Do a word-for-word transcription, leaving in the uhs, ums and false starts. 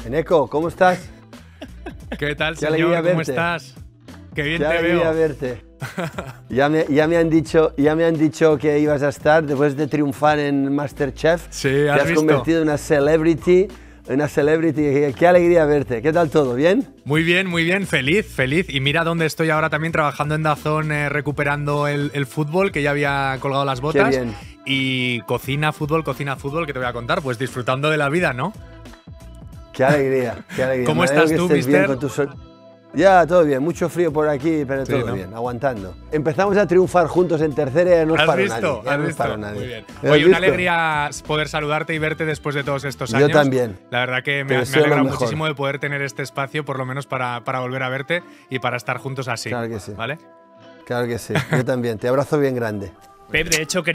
Eneco, ¿cómo estás? ¿Qué tal, Qué señor? ¿Cómo verte. estás? Qué bien Qué te alegría veo. verte. Ya me, ya, me han dicho, ya me han dicho que ibas a estar después de triunfar en MasterChef. Sí, Te ¿has has visto? convertido en una celebrity. Una celebrity. Qué alegría verte. ¿Qué tal todo? ¿Bien? Muy bien, muy bien. Feliz, feliz. Y mira dónde estoy ahora también trabajando en DAZN, eh, recuperando el, el fútbol, que ya había colgado las botas. Qué bien. Y cocina, fútbol, cocina, fútbol, que te voy a contar. Pues disfrutando de la vida, ¿no? Qué alegría, qué alegría. ¿Cómo Me alegro estás que tú, estés bien mister? con tu sol- Ya, todo bien. Mucho frío por aquí, pero Sí, todo ¿no? bien. Aguantando. Empezamos a triunfar juntos en tercera y no os ¿Has paro visto? nadie. Ya ¿Has no os visto? paro nadie. Muy bien. ¿Has Oye, una visto? alegría poder saludarte y verte después de todos estos Yo años. también. La verdad que Te me, me deseo lo alegra mejor. muchísimo de poder tener este espacio, por lo menos para, para volver a verte y para estar juntos así. Claro que sí. ¿Vale? Claro que sí. Yo también. Te abrazo bien grande. Pep, de hecho,